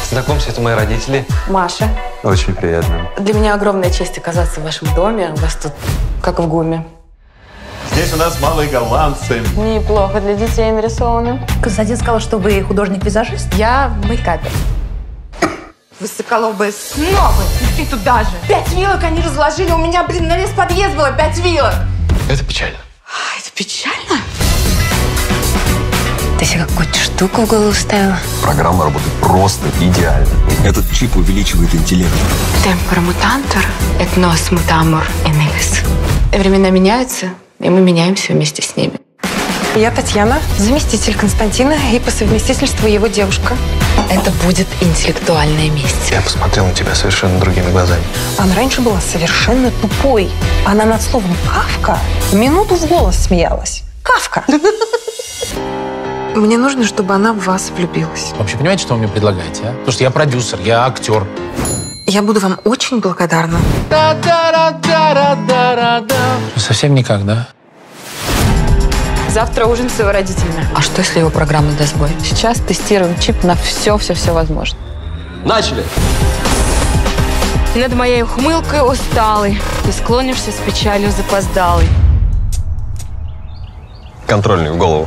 Знакомься, это мои родители. Маша. Очень приятно. Для меня огромная честь оказаться в вашем доме. У вас тут как в ГУМе. Здесь у нас малые голландцы. Неплохо для детей нарисовано. Константин сказал, что вы художник-визажист. Я мейкапер. Высоколобые снобы. И ты туда же. 5 вилок они разложили. У меня, на весь подъезд было 5 вилок. Это печально. Это печально? Ты себе какую-то штуку в голову ставила? Программа работает просто идеально. Этот чип увеличивает интеллект. Темпор мутантор, этнос мутамур эневис. Времена меняются, и мы меняемся вместе с ними. Я Татьяна, заместитель Константина и по совместительству его девушка. Это будет интеллектуальная месть. Я посмотрел на тебя совершенно другими глазами. Она раньше была совершенно тупой. Она над словом «Кавка» минуту в голос смеялась. Кавка! Мне нужно, чтобы она в вас влюбилась. Вообще, понимаете, что вы мне предлагаете, а? Потому что я продюсер, я актер. Я буду вам очень благодарна. Совсем никак, да? Завтра ужин с его родителями. А что, если его программа даст сбой? Сейчас тестируем чип на все возможно. Начали! Над моей ухмылкой усталый. Ты склонишься с печалью запоздалый. Контрольный в голову.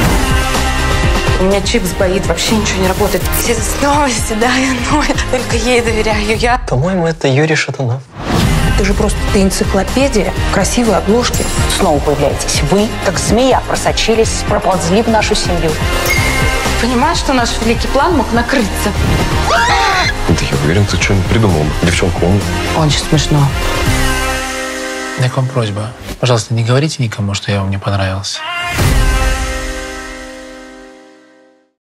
У меня чип сбоит, вообще ничего не работает. Все снова седая, но только ей доверяю я. По-моему, это Юрий Шатунов. Ты же просто энциклопедия, красивые обложки. Снова появляетесь вы, как змея, просочились, проползли в нашу семью. Понимаешь, что наш великий план мог накрыться? Да я уверен, ты что-нибудь придумал. Девчонку умную. Очень смешно. У меня к вам просьба. Пожалуйста, не говорите никому, что я вам не понравился.